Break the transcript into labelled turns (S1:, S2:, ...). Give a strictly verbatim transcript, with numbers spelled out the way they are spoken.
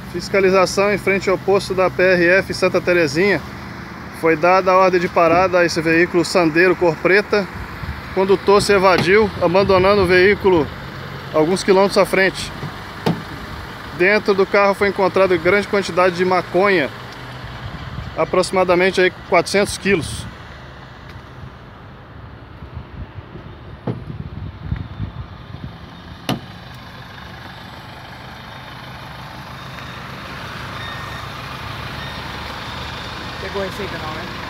S1: Fiscalização em frente ao posto da P R F Santa Terezinha. Foi dada a ordem de parada a esse veículo Sandero cor preta. O condutor se evadiu, abandonando o veículo alguns quilômetros à frente. Dentro do carro foi encontrada grande quantidade de maconha, aproximadamente aí quatrocentos quilos.
S2: Pegou a receita não, né?